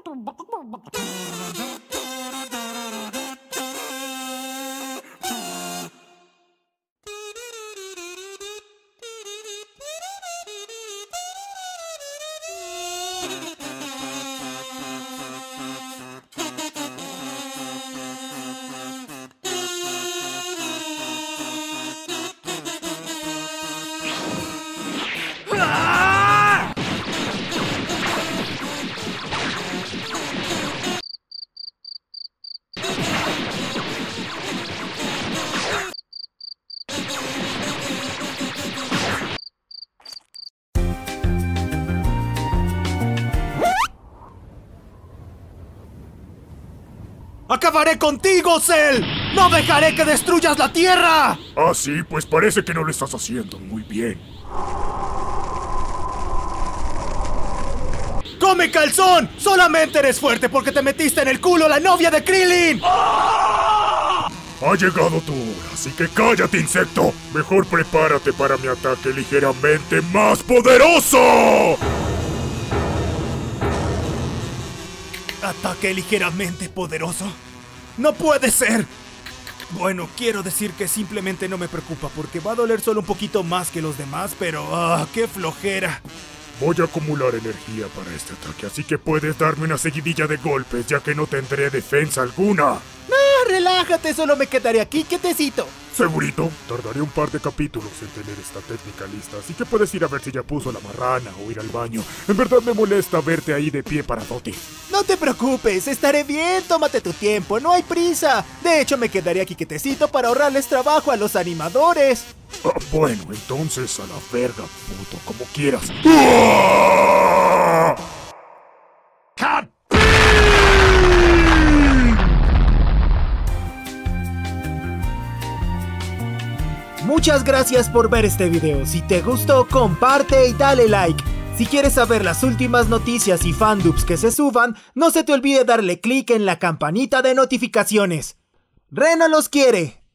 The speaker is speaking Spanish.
¡Acabaré contigo, Cell! ¡No dejaré que destruyas la Tierra! Ah, sí, pues parece que no lo estás haciendo muy bien. ¡Come calzón! Solamente eres fuerte porque te metiste en el culo la novia de Krillin. Ha llegado tu hora, así que cállate, insecto. Mejor prepárate para mi ataque ligeramente más poderoso. ¿Ataque ligeramente poderoso? ¡No puede ser! Bueno, quiero decir que simplemente no me preocupa porque va a doler solo un poquito más que los demás, pero ¡qué flojera! Voy a acumular energía para este ataque, así que puedes darme una seguidilla de golpes, ya que no tendré defensa alguna. Relájate, solo me quedaré aquí quietecito. ¿Segurito? Tardaré un par de capítulos en tener esta técnica lista, así que puedes ir a ver si ya puso la marrana o ir al baño. En verdad me molesta verte ahí de pie paradote. No te preocupes, estaré bien, tómate tu tiempo, no hay prisa. De hecho, me quedaré aquí quietecito para ahorrarles trabajo a los animadores. Bueno, entonces a la verga, puto, como quieras. ¡Ah! Muchas gracias por ver este video. Si te gustó, comparte y dale like. Si quieres saber las últimas noticias y fandubs que se suban, no se te olvide darle clic en la campanita de notificaciones. Reno los quiere.